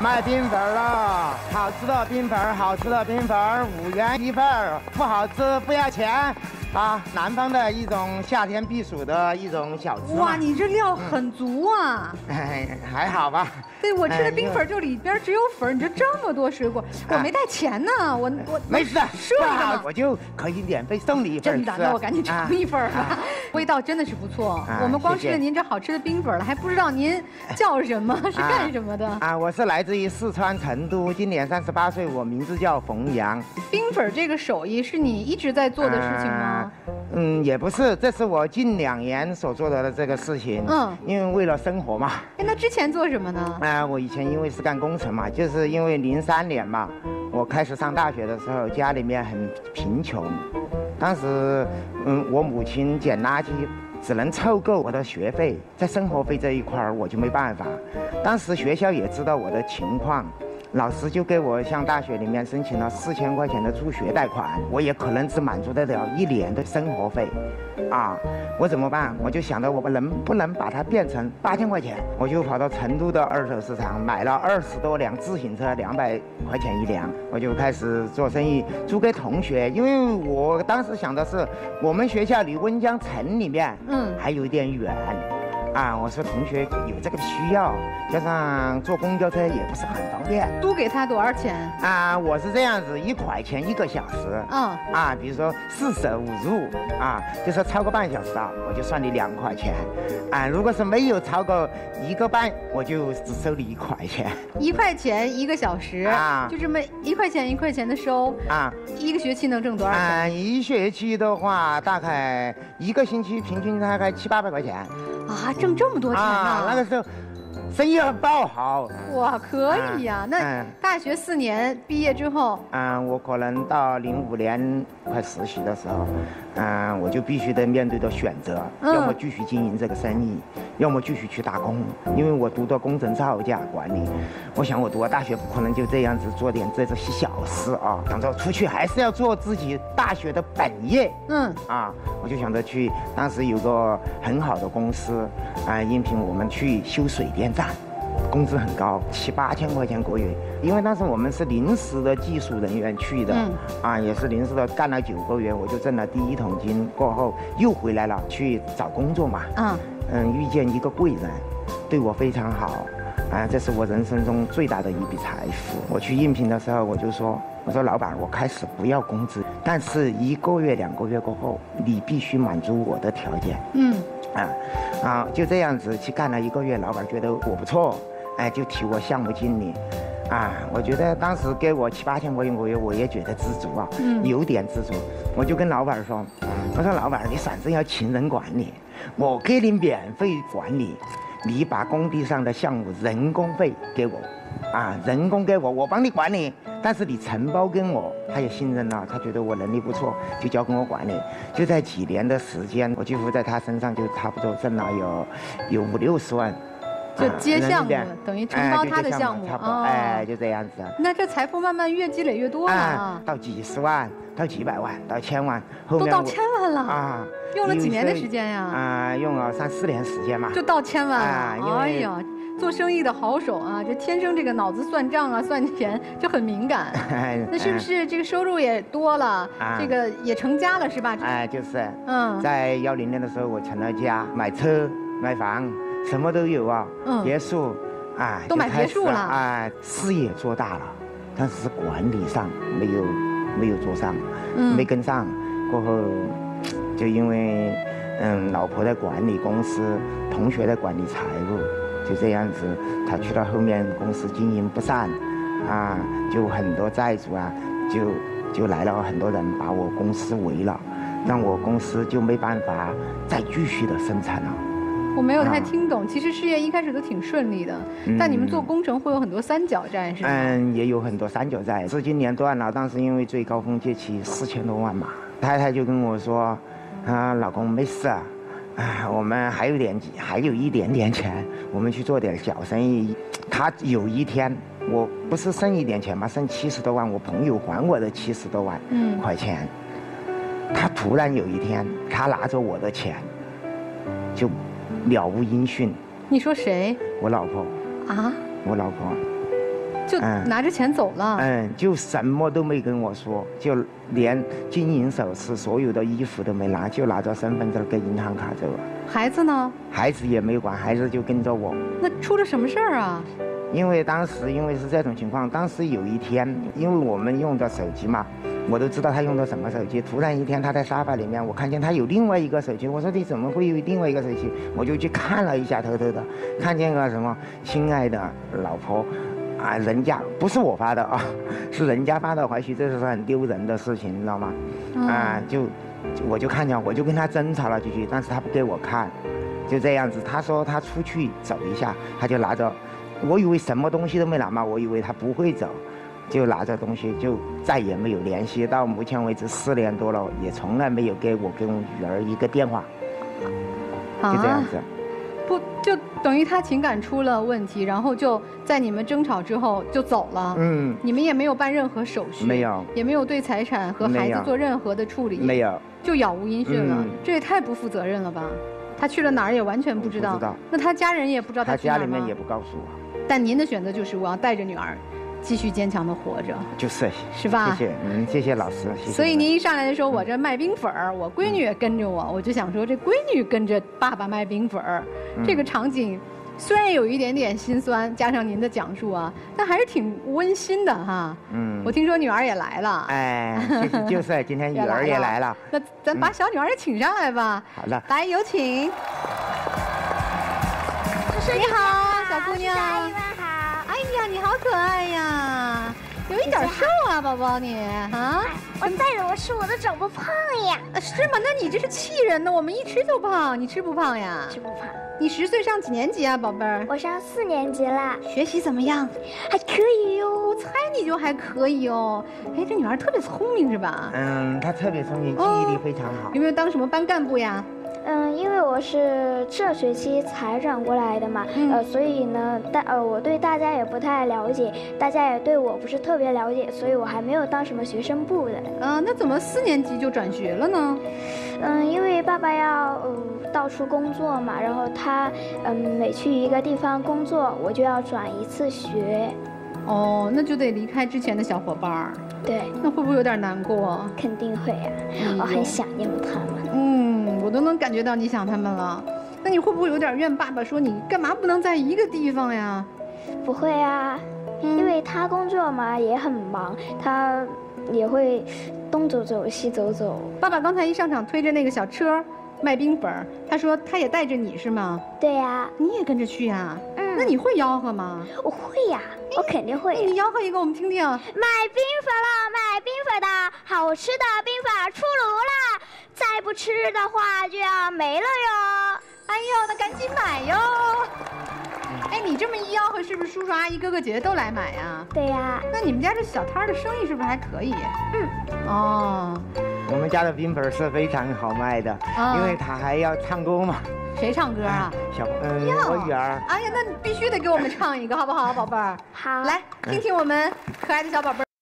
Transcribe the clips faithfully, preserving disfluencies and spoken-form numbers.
卖冰粉了，好吃的冰粉，好吃的冰粉，五元一份，不好吃不要钱。啊，南方的一种夏天避暑的一种小吃。 哇，你这料很足啊！ 哎、嗯，还好吧。 对，我吃的冰粉就里边只有粉，你这这么多水果，我没带钱呢，我我没事， 赊一个嘛， 我就可以免费送你一份。 真的，那我赶紧尝一份吧。味道真的是不错，我们光吃了您这好吃的冰粉了，还不知道您叫什么，是干什么的？ 啊，我是来自于四川成都，今年三十八岁，我名字叫冯阳。 冰粉这个手艺是你一直在做的事情吗？ 嗯，也不是，这是我近两年所做的这个事情。嗯，因为为了生活嘛。 哎，那之前做什么呢？ 啊，我以前因为是干工程嘛，就是因为零三年嘛，我开始上大学的时候，家里面很贫穷，当时，嗯，我母亲捡垃圾只能凑够我的学费，在生活费这一块儿我就没办法。当时学校也知道我的情况。老师就给我向大学里面申请了四千块钱的助学贷款，我也可能只满足得了一年的生活费，啊，我怎么办？我就想着我能不能把它变成八千块钱，我就跑到成都的二手市场买了二十多辆自行车，两百块钱一辆，我就开始做生意，租给同学。因为我当时想的是，我们学校离温江城里面，嗯，还有一点远。啊，我说同学有这个需要，加上坐公交车也不是很方便。 租给他多少钱？ 啊，我是这样子，一块钱一个小时。嗯。啊，比如说四舍五入，啊，就是超过半小时啊，我就算你两块钱。啊，如果是没有超过一个半，我就只收你一块钱。 一块钱一个小时啊，就这么一块钱一块钱的收啊。一个学期能挣多少钱？ 啊，一学期的话，大概一个星期平均大概七八百块钱。 啊，挣这么多钱呢、啊？ 那个时候，生意很爆好。 哇，可以呀、啊！那、嗯、大学四年毕业之后， 嗯，我可能到零五年快实习的时候，嗯，我就必须得面对的选择，嗯、要么继续经营这个生意，要么继续去打工。因为我读的工程造价管理，我想我读了大学不可能就这样子做点这些小事啊，想着出去还是要做自己大学的本业。嗯，啊，我就想着去，当时有个很好的公司，啊，应聘我们去修水电站。工资很高，七八千块钱个月。因为当时我们是临时的技术人员去的，嗯、啊，也是临时的，干了九个月，我就挣了第一桶金。过后又回来了，去找工作嘛。嗯，嗯，遇见一个贵人，对我非常好，啊，这是我人生中最大的一笔财富。我去应聘的时候，我就说，我说老板，我开始不要工资，但是一个月、两个月过后，你必须满足我的条件。嗯，啊，啊，就这样子去干了一个月，老板觉得我不错。哎，就提我项目经理，啊，我觉得当时给我七八千块钱个月，我也觉得知足啊，嗯，有点知足。我就跟老板说，我说老板，你反正要请人管理，我给你免费管理，你把工地上的项目人工费给我，啊，人工给我，我帮你管理，但是你承包跟我。他也信任了，他觉得我能力不错，就交给我管理。就在几年的时间，我几乎在他身上就差不多挣了有有五六十万。 就接项目，等于承包他的项目， 哎，就这样子。 那这财富慢慢越积累越多了啊， 到几十万，到几百万，到千万， 后面都到千万了啊！用了几年的时间呀？ 啊，用了三四年时间嘛， 就到千万了。哎呀，做生意的好手啊，这天生这个脑子算账啊，算钱就很敏感。那是不是这个收入也多了？这个也成家了是吧？ 哎，就是，嗯，在幺零年的时候我成了家，买车买房。什么都有啊，嗯、别墅，啊， 都买别墅了， 啊，事业做大了，但是管理上没有没有做上，嗯、没跟上。过后，就因为嗯，老婆在管理公司，同学在管理财务，就这样子，他去到后面公司经营不善，啊，就很多债主啊，就就来了很多人把我公司围了，让我公司就没办法再继续的生产了。 我没有太听懂，其实事业一开始都挺顺利的，嗯、但你们做工程会有很多三角债，是吗？ 嗯，也有很多三角债，资金链断了，当时因为最高峰借期四千多万嘛，太太就跟我说，啊，老公没事啊，啊，我们还有点，还有一点点钱，我们去做点小生意。他有一天，我不是剩一点钱吗？剩七十多万，我朋友还我的七十多万块钱，嗯、他突然有一天，他拿着我的钱，就。了无音讯。 你说谁？ 我老婆。啊？我老婆。 就拿着钱走了。 嗯，就什么都没跟我说，就连金银首饰、所有的衣服都没拿，就拿着身份证跟银行卡走了。 孩子呢？ 孩子也没管，孩子就跟着我。 那出了什么事儿啊？ 因为当时因为是这种情况，当时有一天，因为我们用的手机嘛，我都知道他用的什么手机。突然一天他在沙发里面，我看见他有另外一个手机，我说你怎么会有另外一个手机？我就去看了一下，偷偷的看见个什么亲爱的老婆。啊，人家不是我发的啊，是人家发的，回去这是很丢人的事情，你知道吗？嗯、啊，就我就看见，我就跟他争吵了几句，但是他不给我看，就这样子。他说他出去走一下，他就拿着，我以为什么东西都没拿嘛，我以为他不会走，就拿着东西就再也没有联系。到目前为止四年多了，也从来没有给我跟我女儿一个电话，就这样子。啊不，就等于他情感出了问题，然后就在你们争吵之后就走了。嗯，你们也没有办任何手续， 没有， 也没有对财产和孩子做任何的处理， 没有， 就杳无音讯了。嗯、这也太不负责任了吧？他去了哪儿也完全不知道。 不知道。 那他家人也不知道他去哪儿吗？ 他家里面也不告诉我。 但您的选择就是我要带着女儿。继续坚强的活着， 就是是吧？ 谢谢，嗯，谢谢老师，谢谢。 所以您一上来就说，我这卖冰粉儿，我闺女也跟着我，我就想说，这闺女跟着爸爸卖冰粉儿，嗯、这个场景虽然有一点点心酸，加上您的讲述啊，但还是挺温馨的哈。嗯，我听说女儿也来了， 哎，就是今天女儿也来了， 那咱把小女儿也请上来吧。 好的， 来有请。你好，小姑娘。哎呀，你好可爱呀，有一点瘦啊，宝宝你啊！ 我带着我吃，我都长不胖呀。 是吗？那你这是气人呢，我们一吃就胖，你吃不胖呀？ 吃不胖。 你十岁上几年级啊，宝贝儿？ 我上四年级啦。 学习怎么样？ 还可以哟。 我猜你就还可以哦。哎，这女孩特别聪明是吧？ 嗯，她特别聪明，记忆力非常好。 有没有当什么班干部呀？ 嗯，因为我是这学期才转过来的嘛，嗯、呃，所以呢，大呃，我对大家也不太了解，大家也对我不是特别了解，所以我还没有当什么学生部的。 啊、呃，那怎么四年级就转学了呢？ 嗯，因为爸爸要呃到处工作嘛，然后他嗯每去一个地方工作，我就要转一次学。 哦，那就得离开之前的小伙伴儿。 对。 那会不会有点难过？ 肯定会啊，嗯、我很想念他们。 嗯，我都能感觉到你想他们了。那你会不会有点怨爸爸，说你干嘛不能在一个地方呀？ 不会啊，嗯、因为他工作嘛也很忙，他也会东走走西走走。 爸爸刚才一上场推着那个小车卖冰粉儿，他说他也带着你是吗？ 对呀、啊。 你也跟着去呀？嗯。那你会吆喝吗？ 我会呀，我肯定会。 你吆喝一个我们听听。 卖冰粉了，卖冰粉的，好吃的冰粉出炉了，再不吃的话就要没了哟。 哎呦，那赶紧买哟。哎，你这么一吆喝，是不是叔叔阿姨哥哥姐姐都来买呀？ 对呀。 那你们家这小摊的生意是不是还可以？ 嗯。 哦。 我们家的冰粉是非常好卖的，哦、因为他还要唱歌嘛。 谁唱歌啊？ 小嗯，我女儿。 哎呀，那你必须得给我们唱一个，好不好，宝贝儿？ 好。 来，听听我们可爱的小宝贝儿。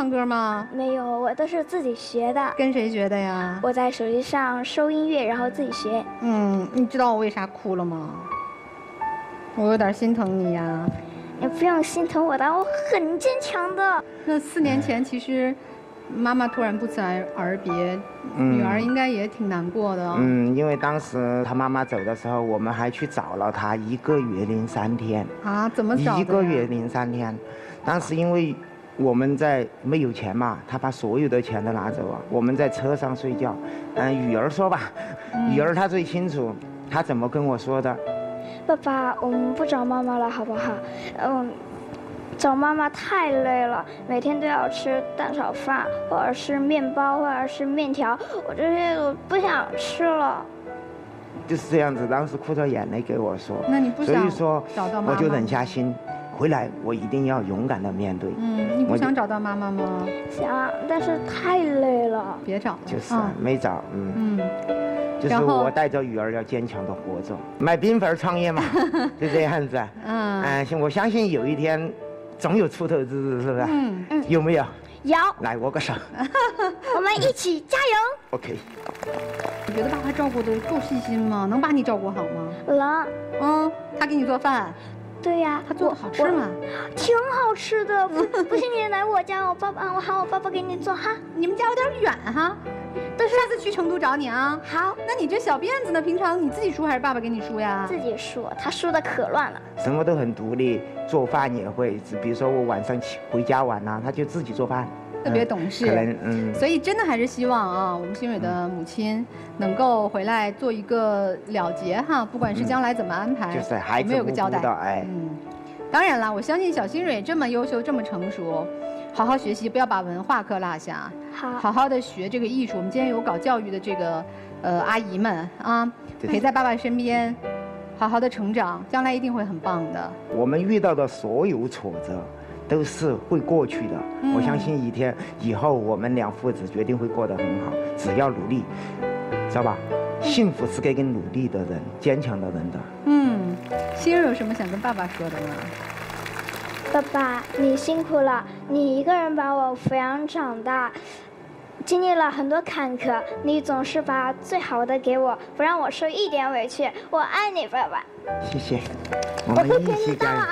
唱歌吗？ 没有，我都是自己学的。 跟谁学的呀？ 我在手机上收音乐，然后自己学。 嗯，你知道我为啥哭了吗？我有点心疼你呀。 你不用心疼我的，我很坚强的。 那四年前其实，妈妈突然不辞而别， 嗯、 女儿应该也挺难过的。 嗯，因为当时她妈妈走的时候，我们还去找了她一个月零三天。 啊？怎么找的？ 一个月零三天，当时因为我们在没有钱嘛，她把所有的钱都拿走了。我们在车上睡觉，嗯，雨儿说吧，嗯、雨儿她最清楚，她怎么跟我说的。 爸爸，我们不找妈妈了，好不好？嗯，找妈妈太累了，每天都要吃蛋炒饭，或者是面包，或者是面条，我这些我不想吃了。 就是这样子，当时哭着眼泪给我说。 那你不想所以说找到妈妈？ 我就忍下心，回来我一定要勇敢的面对。 嗯，你不想找到妈妈吗？ 想，但是太累了。 别找了。 就是啊，没找，嗯。嗯。就是我带着雨儿要坚强的活着，卖冰粉创业嘛，就这样子。嗯，嗯、呃，我相信有一天，总有出头之日，是不是？嗯嗯。有没有？ 有。 来握个手。 我们一起加油。 OK。 你觉得爸爸照顾的够细心吗？能把你照顾好吗？ 能。 嗯，他给你做饭。 对呀， 他做的好吃吗？ 挺好吃的。不不信你来我家，我爸爸，我喊我爸爸给你做哈。 你们家有点远哈。下次去成都找你啊！ 好， 那你这小辫子呢？平常你自己梳还是爸爸给你梳呀？ 自己梳，他梳的可乱了。 什么都很独立，做饭也会，比如说我晚上回家晚了，他就自己做饭， 特别懂事。 可能嗯， 所以真的还是希望啊，我们新蕊的母亲能够回来做一个了结哈，不管是将来怎么安排， 就是孩子有个交代。 哎， 嗯，当然了，我相信小新蕊这么优秀，这么成熟。好好学习，不要把文化课落下。 好， 好好的学这个艺术。我们今天有搞教育的这个呃阿姨们啊，陪在爸爸身边，好好的成长，将来一定会很棒的。 我们遇到的所有挫折，都是会过去的。嗯、我相信一天以后，我们两父子决定会过得很好。只要努力，知道吧？幸福是给给努力的人、坚强的人的。 嗯，心儿有什么想跟爸爸说的吗？ 爸爸，你辛苦了，你一个人把我抚养长大，经历了很多坎坷，你总是把最好的给我，不让我受一点委屈，我爱你，爸爸。 谢谢，我们一起加油。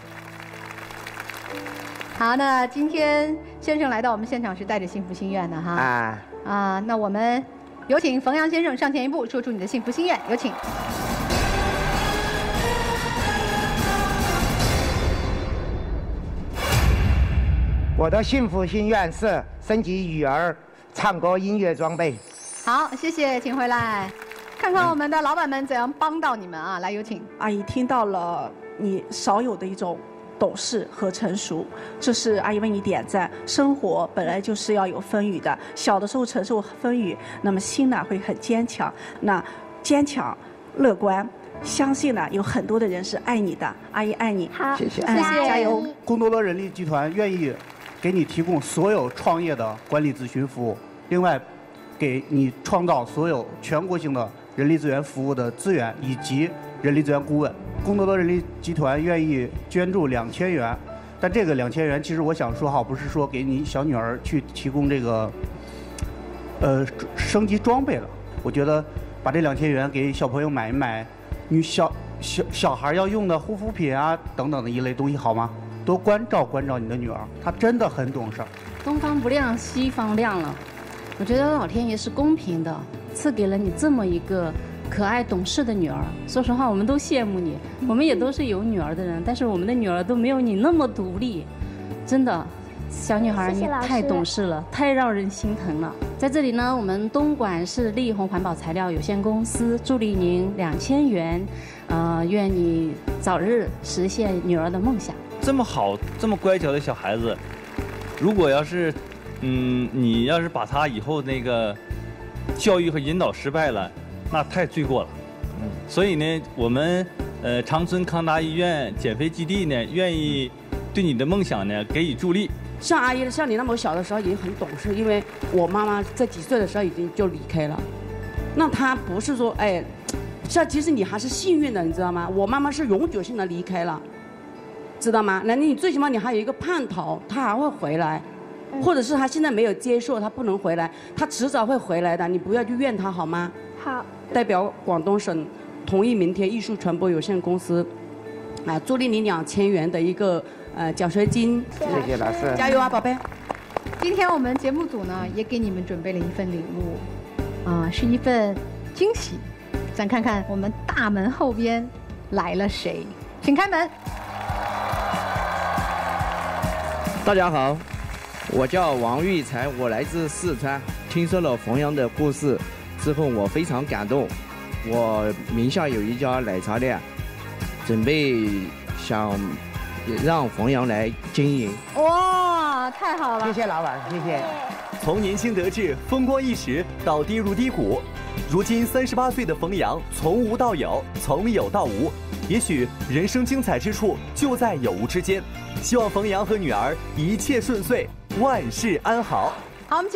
好，那今天先生来到我们现场是带着幸福心愿的哈。啊啊，那我们有请冯阳先生上前一步，说出你的幸福心愿，有请。 我的幸福心愿是升级雨儿唱歌音乐装备。 好，谢谢，请回来，看看我们的老板们怎样帮到你们啊！来，有请。 阿姨听到了你少有的一种懂事和成熟，这是阿姨为你点赞。生活本来就是要有风雨的，小的时候承受风雨，那么心呢会很坚强。那坚强、乐观。相信呢，有很多的人是爱你的，阿姨爱你。 好， 谢谢， 谢谢， 加油！ 贡多多人力集团愿意给你提供所有创业的管理咨询服务，另外，给你创造所有全国性的人力资源服务的资源以及人力资源顾问。贡多多人力集团愿意捐助两千元，但这个两千元其实我想说哈，不是说给你小女儿去提供这个，呃，升级装备了。我觉得把这两千元给小朋友买一买。女小小小孩要用的护肤品啊等等的一类东西好吗？多关照关照你的女儿，她真的很懂事。 东方不亮西方亮了，我觉得老天爷是公平的，赐给了你这么一个可爱懂事的女儿。说实话，我们都羡慕你，我们也都是有女儿的人，但是我们的女儿都没有你那么独立，真的。小女孩，你太懂事了，太让人心疼了。在这里呢，我们东莞市力宏环保材料有限公司助力您两千元，呃，愿你早日实现女儿的梦想。 这么好、这么乖巧的小孩子，如果要是，嗯，你要是把他以后那个教育和引导失败了，那太罪过了。嗯，所以呢，我们呃长春康达医院减肥基地呢，愿意对你的梦想呢给予助力。 像阿姨，像你那么小的时候已经很懂事，因为我妈妈在几岁的时候已经就离开了。那她不是说，哎，像其实你还是幸运的，你知道吗？我妈妈是永久性的离开了，知道吗？那你最起码你还有一个盼头，她还会回来。 或者是他现在没有接受，他不能回来，他迟早会回来的，你不要去怨他好吗？ 好。 代表广东省同意明天艺术传播有限公司，啊，助力你两千元的一个呃奖学金。 谢谢老师， 加油啊，宝贝！ 今天我们节目组呢也给你们准备了一份礼物，啊，是一份惊喜。咱看看我们大门后边来了谁，请开门。 大家好，我叫王玉才，我来自四川。听说了冯阳的故事之后，我非常感动。我名下有一家奶茶店，准备想让冯阳来经营。 哇，太好了！ 谢谢老板，谢谢。 从年轻得志、风光一时到跌入低谷，如今三十八岁的冯阳从无到有，从有到无。也许人生精彩之处就在有无之间。希望冯阳和女儿一切顺遂，万事安好。 好，我们。